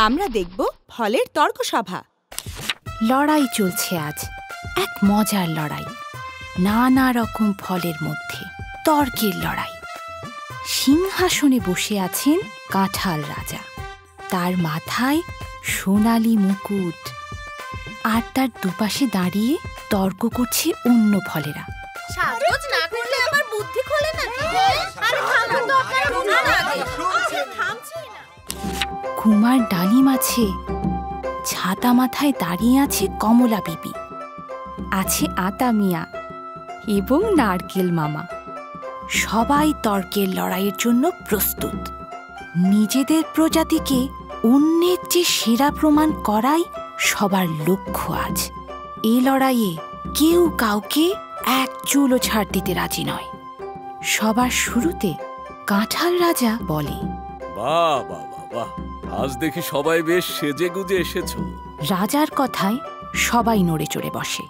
আমরা দেখব ফলের তর্ক সভা। লড়াই চলছে আজ, এক মজার লড়াই। নানা রকম ফলের মধ্যে তর্কের লড়াই। সিংহাসনে বসে আছেন কাঁঠাল রাজা, তার মাথায় সোনালি মুকুট, আর তার দুপাশে দাঁড়িয়ে তর্ক করছে অন্য ফলেরা। সাজগোজ না করলে আমার বুদ্ধি খোলে নাকি? আরে থামার তো আপনারা থামছেই না। কুমার ডালিম আছে, ছাতা মাথায় দাঁড়িয়ে আছে কমলা বিবি, আছে আতা মিয়া এবং নারকেল মামা। সবাই তর্কের লড়াইয়ের জন্য প্রস্তুত। নিজেদের প্রজাতিকে অন্যের চেয়ে সেরা প্রমাণ করাই সবার লক্ষ্য আজ। এই লড়াইয়ে কেউ কাউকে এক চুলও ছাড় দিতে রাজি নয়। সবার শুরুতে কাঁঠাল রাজা বলে, বাহ বাহ বাহ, আজ দেখি সবাই বেশ সেজে গুজে এসেছো। রাজার কথায় সবাই নড়ে চড়ে বসে।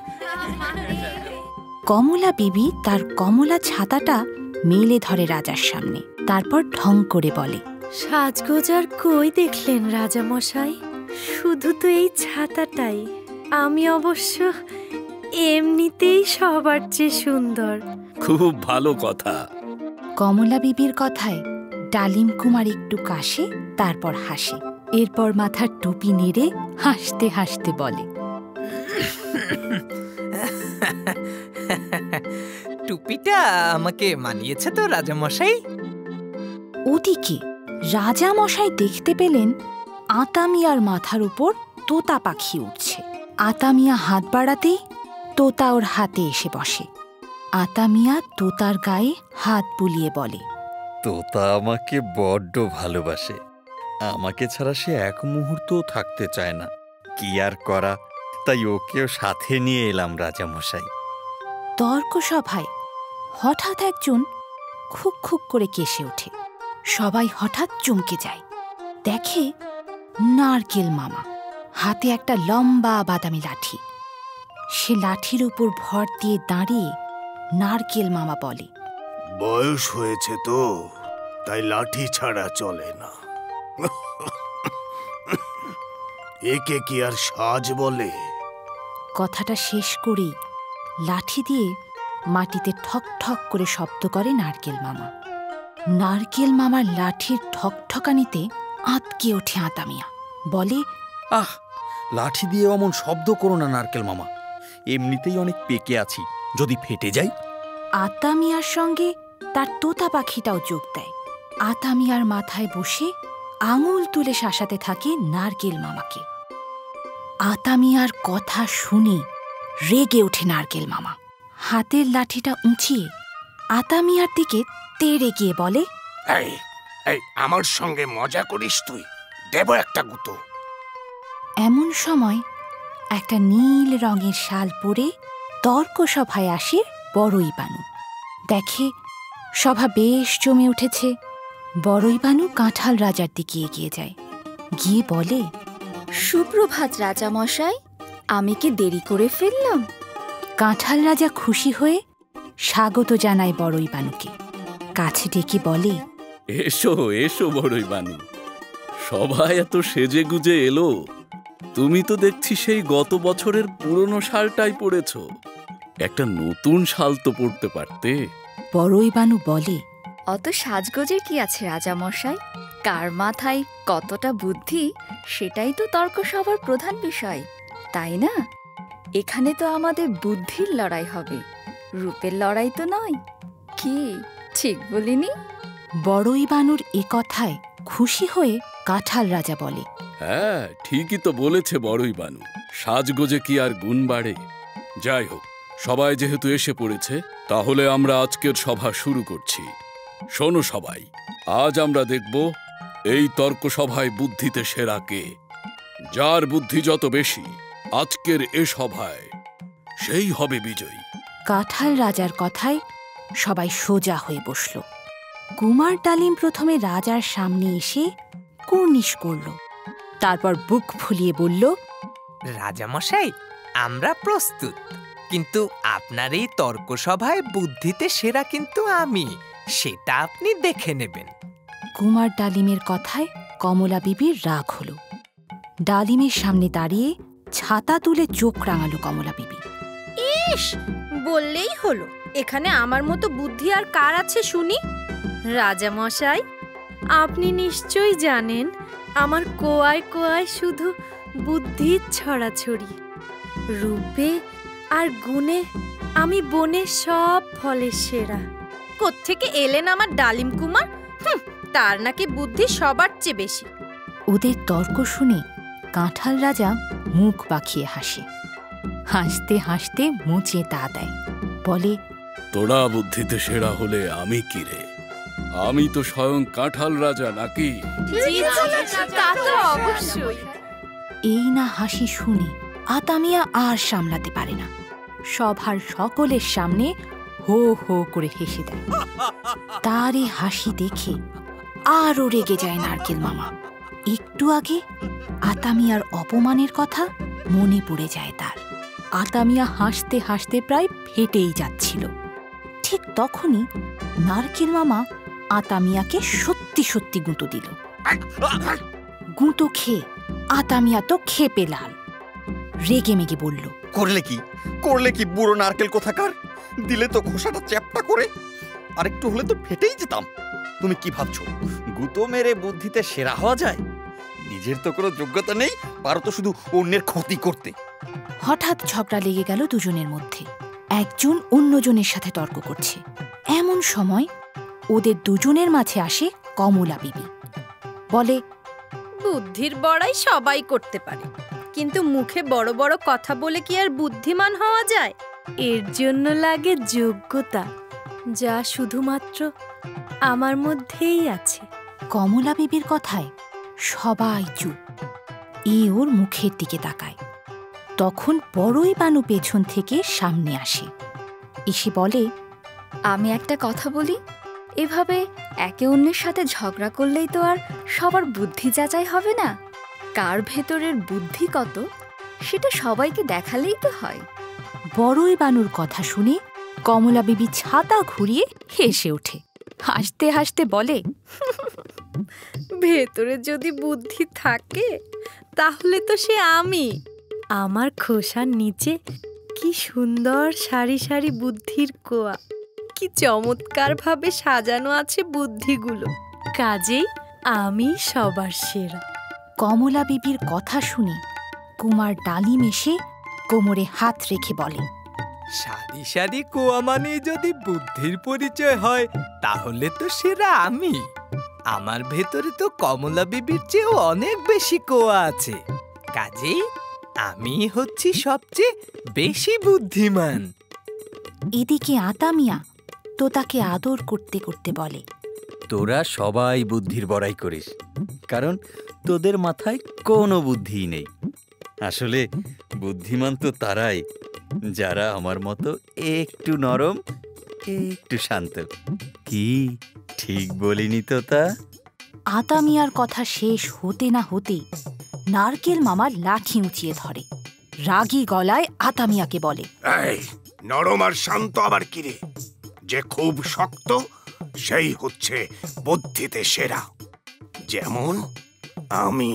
কমলা বিবি তার কমলা ছাতাটা মেলে ধরে রাজার সামনে, তারপর ঢং করে বলে, সাজগোজ আর কই দেখলেন রাজা মশাই? শুধু তো এই ছাতাটাই। আমি অবশ্য এমনিতেই সবার চেয়ে সুন্দর। খুব ভালো কথা। কমলা বিবির কথায় ডালিম কুমার একটু কাশে, তারপর হাসে। এরপর মাথার টুপি নেড়ে হাসতে হাসতে বলে, টুপিটা আমাকে মানিয়েছে তো রাজা মশাই। ওদিকে রাজা মশাই দেখতে পেলেন আতা মিয়ার মাথার উপর তোতা পাখি উঠছে। আতা মিয়া হাত বাড়াতেই তোতা ওর হাতে এসে বসে। আতা মিয়া তোতার গায়ে হাত বুলিয়ে বলে, তোতা আমাকে বড্ড ভালোবাসে, আমাকে ছাড়া সে এক মুহূর্তও থাকতে চায় না। কি আর করা, তাই ওকেও সাথে নিয়ে এলাম রাজামশাই। তর্ক সভায় হঠাৎ একজন খুক খুক করে কেসে ওঠে। সবাই হঠাৎ চমকে যায়, দেখে নারকেল মামা, হাতে একটা লম্বা বাদামি লাঠি। সে লাঠির উপর ভর দিয়ে দাঁড়িয়ে নারকেল মামা বলে, বয়স হয়েছে তো, তাই লাঠি ছাড়া চলে না। একে কি আর সাজ বলে? কথাটা শেষ করেই লাঠি দিয়ে মাটিতে ঠক ঠক করে শব্দ করে নারকেল মামা। নারকেল মামার লাঠির ঠকঠকানিতে আঁতকে ওঠে আতা মিয়া, বলে, আহ, লাঠি দিয়ে অমন শব্দ করো না নারকেল মামা, এমনিতেই অনেক পেকে আছি, যদি ফেটে যাই। আতা মিয়ার সঙ্গে তার তোতা পাখিটাও যোগ দেয়। আতা মিয়ার মাথায় বসে আঙুল তুলে শাসাতে থাকে নারকেল মামাকে। আতা মিয়ার কথা শুনে রেগে ওঠে নারকেল মামা। হাতের লাঠিটা উঁচিয়ে আতা মিয়ার দিকে তেড়ে গিয়ে বলে, এই এই আমার সঙ্গে মজা করিস তুই? দেব একটা গুঁতো। এমন সময় একটা নীল রঙের শাল পরে তর্ক সভায় আসে বড়ই বানু। দেখে সভা বেশ জমে উঠেছে। বড়ই বানু কাঁঠাল রাজার দিকে এগিয়ে যায়, গিয়ে বলে, সুপ্রভাত রাজা মশাই, আমি কি দেরি করে ফেললাম? কাঁঠাল রাজা খুশি হয়ে স্বাগত জানায় বড়ই বানুকে। কাছে ডেকে বলে, এসো এসো বড়ই বানু, সবাই এত সেজে গুজে এলো। তুমি তো দেখছি সেই গত বছরের পুরনো শালটাই পরেছ, একটা নতুন শাল তো পরতে পারতে। বড়ই বানু বলে, অত সাজগোজের কি আছে রাজা মশাই? কার মাথায় কতটা বুদ্ধি, সেটাই তো তর্ক সভার প্রধান বিষয়, তাই না? এখানে তো আমাদের বুদ্ধির লড়াই হবে, রূপের লড়াই তো নয়। কি ঠিক বলিনি? বড়ই বানুর এ কথায় খুশি হয়ে কাঁঠাল রাজা বলে, হ্যাঁ, ঠিকই তো বলেছে বড়ই বানু, সাজগোজে কি আর গুণ বাড়ে? যাই হোক, সবাই যেহেতু এসে পড়েছে, তাহলে আমরা আজকের সভা শুরু করছি। শোনো সবাই, আজ আমরা দেখব এই তর্ক সভায় বুদ্ধিতে সেরা কে। যার বুদ্ধি যত বেশি আজকের এ সভায়, সেই হবে বিজয়ী। কাঁঠাল রাজার কথায় সবাই সোজা হয়ে বসল। কুমার ডালিম প্রথমে রাজার সামনে এসে কুর্নিশ করল, তারপর বুক ফুলিয়ে বলল, রাজা মশাই, আমরা প্রস্তুত, কিন্তু আপনার এই তর্ক সভায় বুদ্ধিতে সেরা কিন্তু আমি, সেটা আপনি দেখে নেবেন। কুমার ডালিমের কথায় কমলা বিবির রাগ হল। ডালিমের সামনে দাঁড়িয়ে ছাতা তুলে চোখ রাঙালো কমলা বিবি। ইস, বললেই হলো, এখানে আমার মতো বুদ্ধি আর কার আছে শুনি? রাজা মশাই, আপনি নিশ্চয়ই জানেন আমার কোয়ায় কোয়ায় শুধু বুদ্ধির ছড়াছড়ি। রূপে আর গুণে আমি বনের সব ফলের সেরা। কোত্থেকে এলেন আমার ডালিম কুমার? তার নাকি বুদ্ধি সবার চেয়ে বেশি। ওদের তর্ক শুনে কাঁঠাল রাজা মুখ বাঁকিয়ে হাসে। হাসতে হাসতে মুচে তা দেয়, বলে, তোরা বুদ্ধিতে সেরা হলে আমি কি রে? আমি তো স্বয়ং কাঁঠাল রাজা নাকি? তা তো অবশ্যই। এই না হাসি শুনে আতা মিয়া আর সামলাতে পারে না, সভার সকলের সামনে হো হো করে হেসে দেয়। তার এই হাসি দেখে আরও রেগে যায় নারকেল মামা। একটু আগে আতা মিয়ার অপমানের কথা মনে পড়ে যায় তার। আতা মিয়া হাসতে হাসতে প্রায় ফেটেই যাচ্ছিল। ঠিক তখনই নারকেল মামা আতা মিয়াকে সত্যি সত্যি গুঁতো দিল। গুঁতো খেয়ে আতা মিয়া তো খেপে লাল। রেগে মেগে বলল, করলে কি বুড়ো নারকেল কোথাকার? দিলে তো খোসাটা চ্যাপটা করে, আরেকটু হলে তো ফেটেই যেতাম। তুমি কি ভাবছো গুঁতো মেরে বুদ্ধিতে সেরা হওয়া যায়? নিজের তো কোনো যোগ্যতা নেই, পারো তো শুধু অন্যের ক্ষতি করতে। হঠাৎ ঝগড়া লেগে গেল দুজনের মধ্যে। একজন অন্যজনের সাথে তর্ক করছে। এমন সময় ওদের দুজনের মাঝে আসে কমলা বিবি। বলে, বুদ্ধির বড়াই সবাই করতে পারে, কিন্তু মুখে বড় বড় কথা বলে কি আর বুদ্ধিমান হওয়া যায়? এর জন্য লাগে যোগ্যতা, যা শুধুমাত্র আমার মধ্যেই আছে। কমলা বিবির কথায় সবাই চুপ। ওর মুখের দিকে তাকায়। তখন বড়ই বানু পেছন থেকে সামনে আসে, এসে বলে, আমি একটা কথা বলি, এভাবে একে অন্যের সাথে ঝগড়া করলেই তো আর সবার বুদ্ধি যাচাই হবে না। কার ভেতরের বুদ্ধি কত সেটা সবাইকে দেখালেই তো হয়। বড়ই বানুর কথা শুনে কমলা বিবি ছাতা ঘুরিয়ে হেসে ওঠে। হাসতে হাসতে বলে, ভেতরে যদি বুদ্ধি থাকে তাহলে তো সে আমি। আমার খোসার নিচে কি সুন্দর সারি সারি বুদ্ধির কোয়া, কি চমৎকার ভাবে সাজানো আছে বুদ্ধিগুলো। কাজেই আমি সবার সেরা। কমলা বিবির কথা শুনে কুমার ডালিম এসে কোমরে হাত রেখে বলে, সারি সারি কোয়া মানে যদি বুদ্ধির পরিচয় হয় তাহলে তো সেরা আমি। আমার ভেতরে তো কমলা বিবির চেয়েও অনেক বেশি কোয়া আছে, কাজেই আমি হচ্ছি সবচেয়ে বেশি বুদ্ধিমান। এদিকে আতা মিয়া তো তাকে আদর করতে করতে বলে, তোরা সবাই বুদ্ধির বড়াই করিস, কারণ তোদের মাথায় কোনো বুদ্ধিই নেই। আসলে বুদ্ধিমান তো তারাই যারা আমার মতো একটু নরম, একটু শান্ত। কি ঠিক বলিনি তো? তা আতা মিয়ার কথা শেষ হতে না হতেই নারকেল মামা লাঠি উঁচিয়ে ধরে। রাগী গলায় আতা মিয়াকে বলে, এই নরম আর শান্ত আবার কিরে? যে খুব শক্ত সেই হচ্ছে বুদ্ধিতে সেরা, যেমন আমি।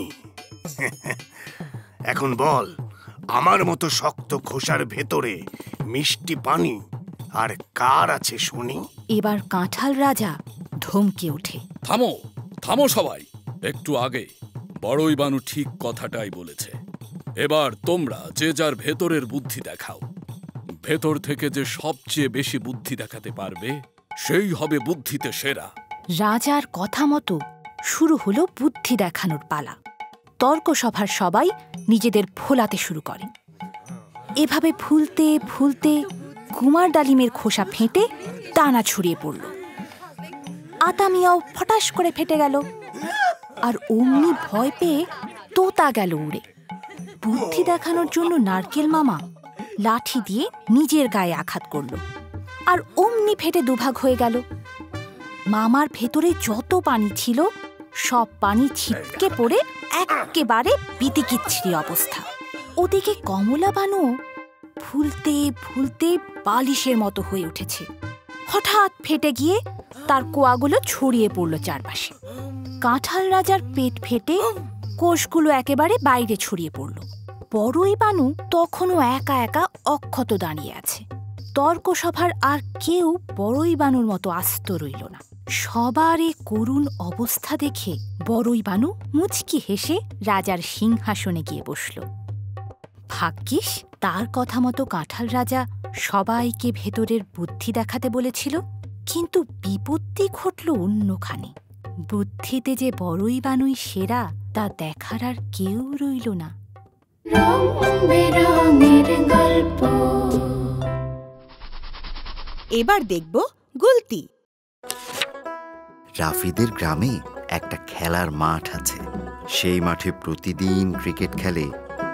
এখন বল, আমার মতো শক্ত খোসার ভেতরে মিষ্টি পানি আর কার আছে শুনি? এবার কাঁঠাল রাজা ধমকে ওঠে, থামো থামো সবাই, একটু আগে বড়ই বানু ঠিক কথাটাই বলেছে। এবার তোমরা যে যার ভেতরের বুদ্ধি দেখাও। ভেতর থেকে যে সবচেয়ে বেশি বুদ্ধি দেখাতে পারবে সেই হবে বুদ্ধিতে সেরা। রাজার কথা মতো শুরু হলো বুদ্ধি দেখানোর পালা। তর্ক সভার সবাই নিজেদের ফোলাতে শুরু করে। এভাবে ফুলতে ফুলতে কুমার ডালিমের খোসা ফেটে দানা ছড়িয়ে পড়ল। আতা মিয়াও ফটাস করে ফেটে গেল, আর অমনি ভয় পেয়ে তোতা গেল উড়ে। বুদ্ধি দেখানোর জন্য নারকেল মামা লাঠি দিয়ে নিজের গায়ে আঘাত করল, আর অমনি ফেটে দুভাগ হয়ে গেল। মামার ভেতরে যত পানি ছিল সব পানি ছিটকে পড়ে একেবারে বিতিকিচ্ছিরি অবস্থা। ওদিকে কমলা বানু ফুলতে ফুলতে বালিশের মতো হয়ে উঠেছে। হঠাৎ ফেটে গিয়ে তার কোয়াগুলো ছড়িয়ে পড়ল চারপাশে। কাঁঠাল রাজার পেট ফেটে কোষগুলো একেবারে বাইরে ছড়িয়ে পড়ল। বড়ই বানু তখনও একা একা অক্ষত দাঁড়িয়ে আছে। তর্কসভার আর কেউ বড়ই বানুর মতো আস্ত রইল না। সবার এ করুণ অবস্থা দেখে বড়ই বানু মুচকি হেসে রাজার সিংহাসনে গিয়ে বসল। ভাগ্যিস তার কথা মতো কাঁঠাল রাজা সবাইকে ভেতরের বুদ্ধি দেখাতে বলেছিল, কিন্তু বিপত্তি ঘটল অন্যখানে। বুদ্ধিতে যে বড়ই বানুই সেরা তা দেখার আর কেউ রইল না। এবার দেখব গুলতি। রাফিদের গ্রামে একটা খেলার মাঠ আছে। সেই মাঠে প্রতিদিন ক্রিকেট খেলে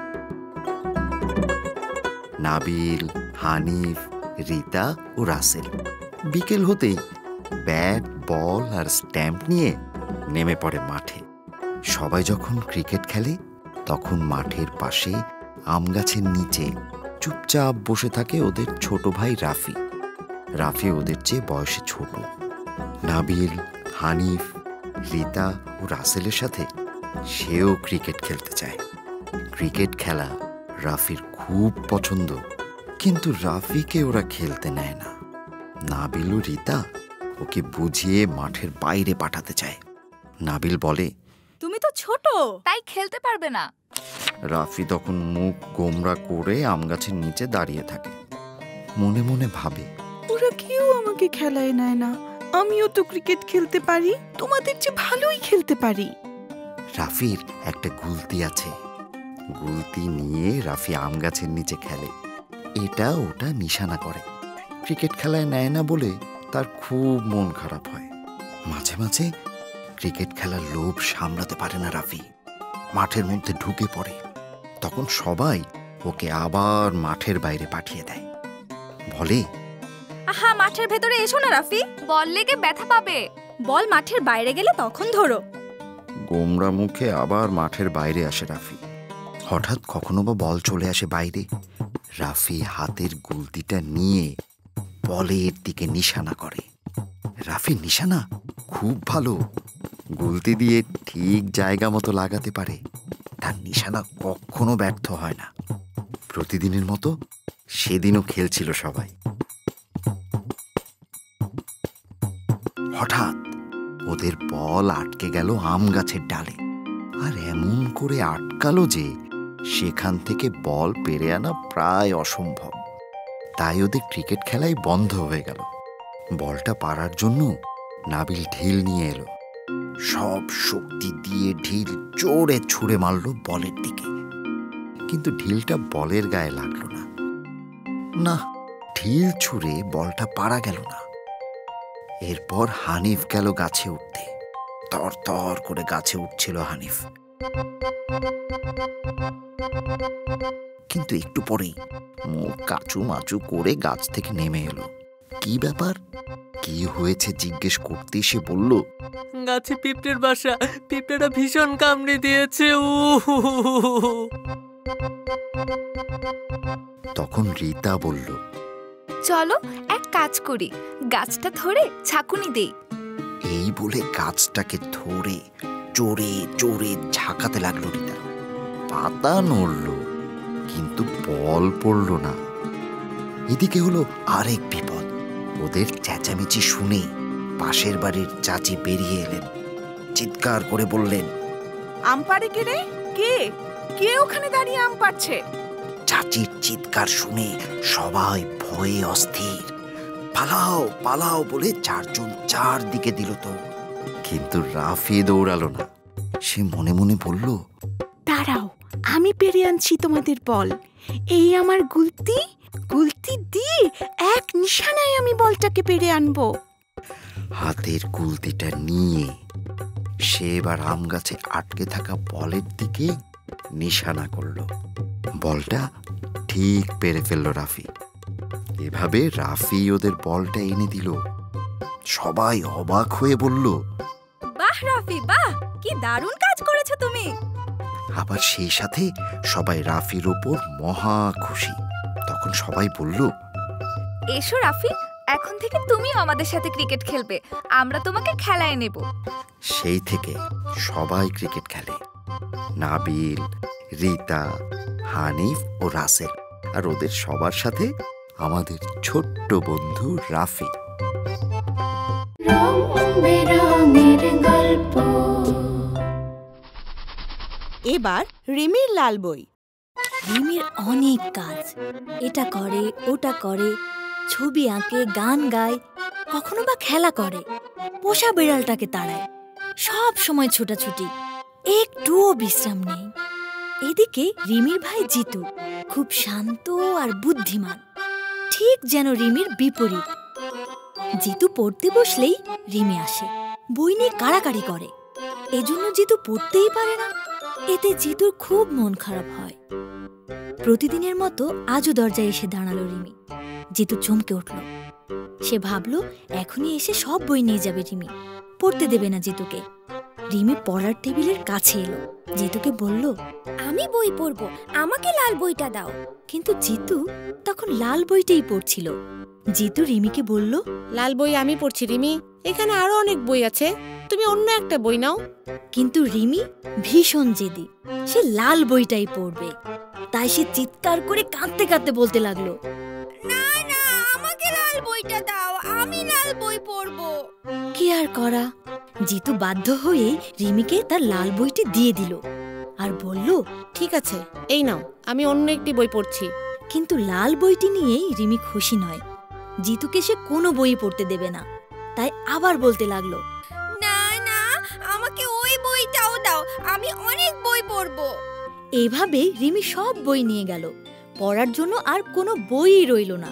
নাবিল, হানিফ, রীতা ও রাসেল। বিকেল হতেই ব্যাট, বল আর স্ট্যাম্প নিয়ে নেমে পড়ে মাঠে। সবাই যখন ক্রিকেট খেলে তখন মাঠের পাশে আম গাছের নিচে চুপচাপ বসে থাকে ওদের ছোট ভাই রাফি। রাফি ওদের চেয়ে বয়সে ছোট। নাবিল, হানিফ, রীতা ও রাসেলের সাথে সেও ক্রিকেট খেলতে চায়। ক্রিকেট খেলা রাফির খুব পছন্দ, কিন্তু রাফিকে ওরা খেলতে নেয় না। নাবিল ও রীতা ওকে বুঝিয়ে মাঠের বাইরে পাঠাতে চায়। নাবিল বলে, তুমি তো ছোট, তাই খেলতে পারবে না। রাফি তখন মুখ গোমরা করে আম গাছের নিচে দাঁড়িয়ে থাকে। মনে মনে ভাবে, ওরা কেউ আমাকে খেলায় নেয় না। আমিও তো ক্রিকেট খেলতে পারি, তোমাদের চেয়ে ভালোই খেলতে পারি। রাফির একটা গুলতি আছে। গুলতি নিয়ে রাফি আম গাছের নিচে খেলে, এটা ওটা নিশানা করে। ক্রিকেট খেলায় নেয় না বলে তার খুব মন খারাপ হয়। মাঝে মাঝে ক্রিকেট খেলার লোভ সামলাতে পারে না রাফি, মাঠের মধ্যে ঢুকে পড়ে। তখন সবাই ওকে আবার মাঠের বাইরে পাঠিয়ে দেয়। বলে, আহা, মাঠের ভেতরে এসো না রাফি, বল লেগে ব্যথা পাবে। বল মাঠের বাইরে গেলে তখন ধরো। গোমরা মুখে আবার মাঠের বাইরে আসে রাফি। হঠাৎ কখনো বা বল চলে আসে বাইরে। রাফি হাতের গুলতিটা নিয়ে বলের দিকে নিশানা করে। রাফির নিশানা খুব ভালো, গুলতি দিয়ে ঠিক জায়গা মতো লাগাতে পারে। তার নিশানা কখনো ব্যর্থ হয় না। প্রতিদিনের মতো সেদিনও খেলছিল সবাই। হঠাৎ ওদের বল আটকে গেল আম গাছের ডালে, আর এমন করে আটকালো যে সেখান থেকে বল পেরে আনা প্রায় অসম্ভব। তাই ওদের ক্রিকেট খেলাই বন্ধ হয়ে গেল। বলটা পাড়ার জন্য নাবিল ঢিল নিয়ে এলো। সব শক্তি দিয়ে ঢিল জোরে ছুঁড়ে মারল বলের দিকে, কিন্তু ঢিলটা বলের গায়ে লাগলো না। না, ঢিল ছুঁড়ে বলটা পাড়া গেল না। এরপর হানিফ গেল গাছে উঠতে। তর তর করে গাছে উঠছিল হানিফ, কিন্তু একটু পরেই মুখ কাচু মাচু করে গাছ থেকে নেমে এলো। কি ব্যাপার, কি হয়েছে জিজ্ঞেস করতে সে বলল, গাছে পিঁপড়ের বাসা, পিঁপড়েটা ভীষণ কামড়ে দিয়েছে। তখন রীতা বলল, চলো এক কাজ করি, গাছটা ধরে ছাকুনি দেই। এই বলে গাছটাকে ধরে জোরে জোরে ঝাঁকাতে লাগলো রীতা। পাতা নড়ল, কিন্তু বল পড়ল না। এদিকে হলো আরেক বিপদ। ওদের চেঁচামেচি শুনে পাশের বাড়ির চাচি বেরিয়ে এলেন। চিৎকার করে বললেন, আম পাড়ে কে রে? কে কে ওখানে দাঁড়িয়ে আম পাড়ছে? চাচির চিৎকার শুনে সবাই ভয়ে অস্থির। পালাও পালাও বলে চারজন চারদিকে দিল তো, কিন্তু রাফি দৌড়ালো না। সে মনে মনে বলল, দাঁড়াও, আমি পেরে আনছি তোমাদের বল। এই আমার গুলতি, গুলতি দিয়ে এক নিশানায় আমি বলটাকে পেরে আনবো। হাতের গুলতিটা নিয়ে সে এবার আম গাছে আটকে থাকা বলের দিকে নিশানা করলো। বলটা ঠিক পেরে ফেললো রাফি। এভাবে রাফি ওদের বলটা এনে দিল। সবাই অবাক হয়ে বলল, বাহ রাফি, বাহ, কি দারুণ কাজ করেছো তুমি। আবার সেই সাথে সবাই রাফির ওপর মহা খুশি। তখন সবাই বলল, এসো রাফি, এখন থেকে তুমিও আমাদের সাথে ক্রিকেট খেলবে, আমরা তোমাকে খেলায় নেব। সেই থেকে সবাই ক্রিকেট খেলে। নাবিল, রিতা, হানিফ ও রাসেল, আর ওদের সবার সাথে আমাদের ছোট্ট বন্ধু রাফি। এবার রিমির লাল বই। রিমির অনেক কাজ, এটা করে ওটা করে, ছবি আঁকে, গান গায়, কখনো বা খেলা করে, পোষা বিড়ালটাকে তাড়ায়, সব সময় ছোটাছুটি, একটুও বিশ্রাম নেই। এদিকে রিমির ভাই জিতু খুব শান্ত আর বুদ্ধিমান, ঠিক যেন রিমির বিপরীত। জিতু পড়তে বসলেই রিমি আসে, বই নিয়ে কাড়াকাড়ি করে, এজন্য জিতু পড়তেই পারে না। এতে জিতুর খুব মন খারাপ হয়। প্রতিদিনের মতো আজও দরজায় এসে দাঁড়ালো রিমি। জিতু চমকে উঠল। সে ভাবল এখনই এসে সব বই নিয়ে যাবে রিমি, পড়তে দেবে না জিতুকে। রিমি পড়ার টেবিলের কাছে এলো, জিতুকে বলল, আমি বই পড়ব, আমাকে লাল বইটা দাও। কিন্তু জিতু তখন লাল বইটাই পড়ছিল। জিতু রিমিকে বলল, লাল বই আমি পড়ছি রিমি, এখানে আরো অনেক বই আছে, তুমি অন্য একটা বই নাও। কিন্তু রিমি ভীষণ জেদি, সে লাল বইটাই পড়বে। তাই সে চিৎকার করে কাঁদতে কাঁদতে বলতে লাগলো, না না, আমাকে লাল বইটা দাও, আমি লাল বই পড়ব। কি আর করা, জিতু বাধ্য হয়ে রিমিকে তার লাল বইটি দিয়ে দিল আর বলল, ঠিক আছে, এই নাও, আমি অন্য একটি বই পড়ছি। কিন্তু লাল বইটি নিয়েই রিমি খুশি নয়। জিতুকে সে কোনো বই পড়তে দেবে না, তাই আবার বলতে লাগলো, না না, আমাকে ওই বইটাও দাও, আমি অনেক বই পড়ব। এইভাবে রিমি সব বই নিয়ে গেল, পড়ার জন্য আর কোনো বইই রইল না।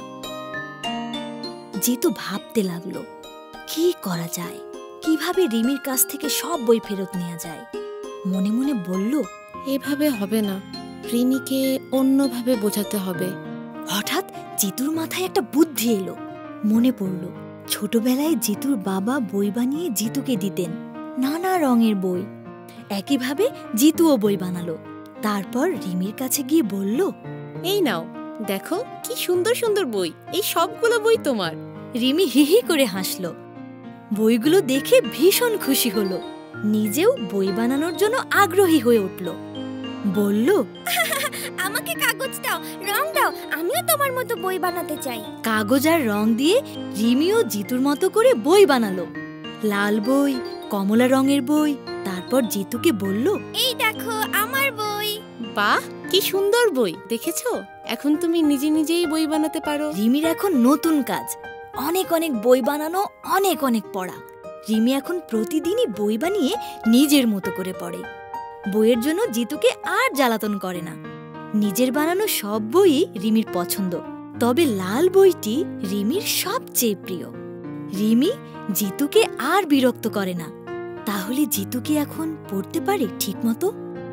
জিতু ভাবতে লাগলো, কি করা যায়, কিভাবে রিমির কাছ থেকে সব বই ফেরত নেওয়া যায়। মনে মনে বলল, এভাবে হবে না, রিমিকে অন্যভাবে বোঝাতে হবে। হঠাৎ জিতুর মাথায় একটা বুদ্ধি এলো। মনে পড়ল ছোটবেলায় জিতুর বাবা বই বানিয়ে জিতুকে দিতেন, নানা রঙের বই। একইভাবে জিতুও বই বানালো। তারপর রিমির কাছে গিয়ে বলল, এই নাও, দেখো কি সুন্দর সুন্দর বই, এই সবগুলো বই তোমার। রিমি হিহি করে হাসল। বইগুলো দেখে ভীষণ খুশি হলো, নিজেও বই বানানোর জন্য আগ্রহী হয়ে উঠল। বলল, আমাকে কাগজ দাও, রং দাও, আমিও তোমার মতো বই বানাতে চাই। কাগজ আর রং দিয়ে রিমিও জিতুর মতো করে বই বানালো, লাল বই, কমলা রঙের বই। তারপর জিতুকে বলল, এই দেখো আমার বই। বাহ, কি সুন্দর বই, দেখেছো? এখন তুমি নিজে নিজেই বই বানাতে পারো। রিমির এখন নতুন কাজ, অনেক অনেক বই বানানো, অনেক অনেক পড়া। রিমি এখন প্রতিদিনই বই বানিয়ে নিজের মতো করে পড়ে। বইয়ের জন্য জিতুকে আর জ্বালাতন করে না। নিজের বানানো সব বইই রিমির পছন্দ, তবে লাল বইটি রিমির সবচেয়ে প্রিয়। রিমি জিতুকে আর বিরক্ত করে না। তাহলে জিতু কি এখন পড়তে পারে ঠিক মতো?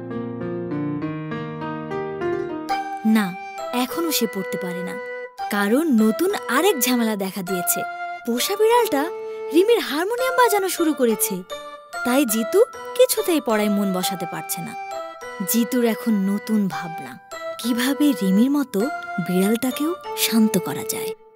না, এখনো সে পড়তে পারে না, কারণ নতুন আরেক ঝামেলা দেখা দিয়েছে। পোষা বিড়ালটা রিমির হারমোনিয়াম বাজানো শুরু করেছে। তাই জিতু কিছুতেই পড়ায় মন বসাতে পারছে না। জিতুর এখন নতুন ভাবনা, কিভাবে রিমির মতো বিড়ালটাকেও শান্ত করা যায়।